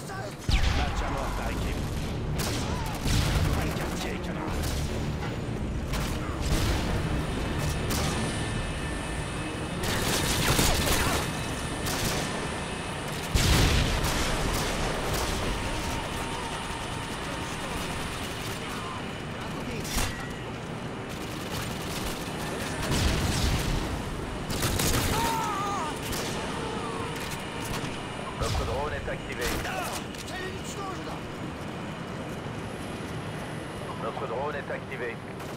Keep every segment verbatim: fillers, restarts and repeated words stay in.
Match à mort par équipe. Pas le quartier, camarade. Notre drone est activé. Notre drone est activé.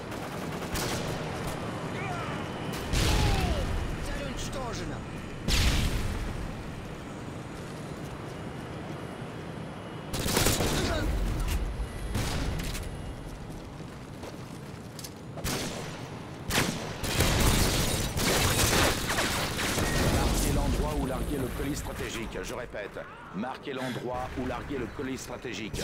Marquez l'endroit où larguer le colis stratégique. Je répète, marquez l'endroit où larguer le colis stratégique.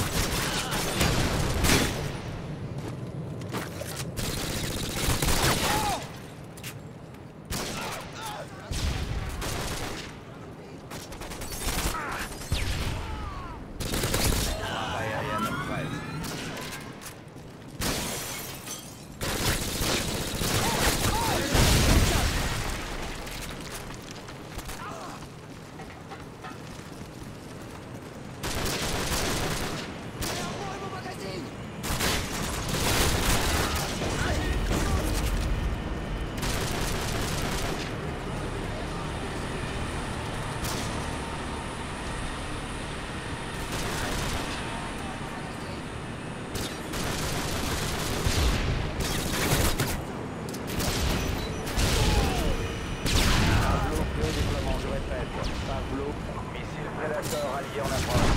Frappe aérienne prête. Pablo, feu déploiement, je répète. Pablo, Missile Predator allié en approche.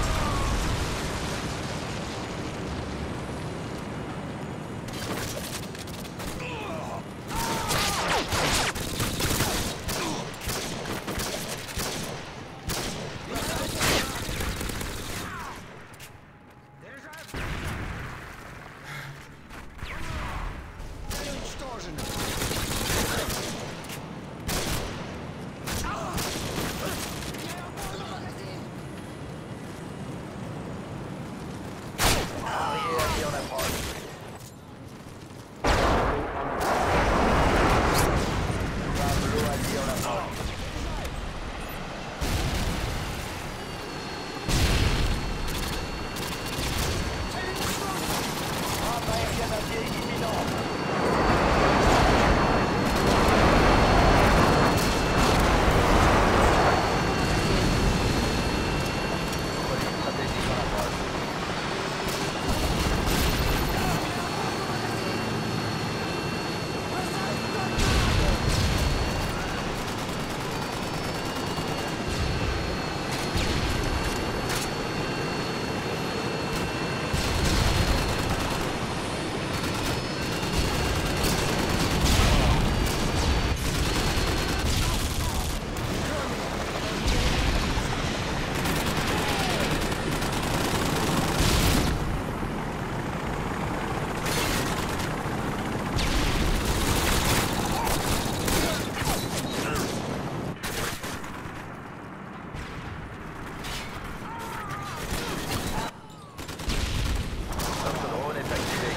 Harrier allié en approche. Pablo allié en approche. Frappe aérienne alliée imminente. Colis stratégique en approche. Notre drone est activé.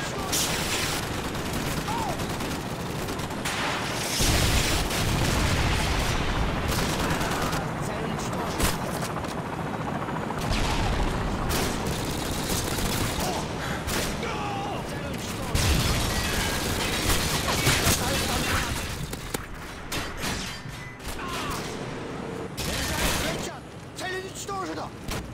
Цель уничтожена!